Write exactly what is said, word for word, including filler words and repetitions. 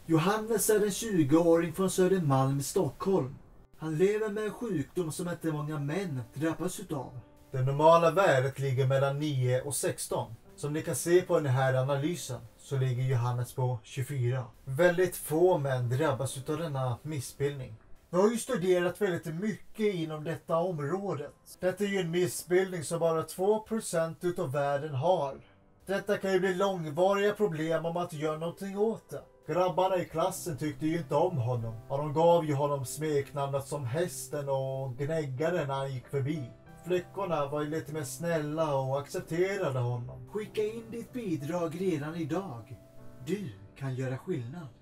Johannes är en tjugoåring från Södermalm i Stockholm. Han lever med en sjukdom som inte många män drabbas utav. Det normala värdet ligger mellan nio och sexton. Som ni kan se på den här analysen så ligger Johannes på tjugofyra. Väldigt få män drabbas utav denna missbildning. Vi har ju studerat väldigt mycket inom detta området. Detta är ju en missbildning som bara två procent utav världen har. Detta kan ju bli långvariga problem om man inte gör någonting åt det. Grabbarna i klassen tyckte ju inte om honom. Och de gav ju honom smeknamnet som hästen och gnäggaren när han gick förbi. Flickorna var ju lite mer snälla och accepterade honom. Skicka in ditt bidrag redan idag. Du kan göra skillnad.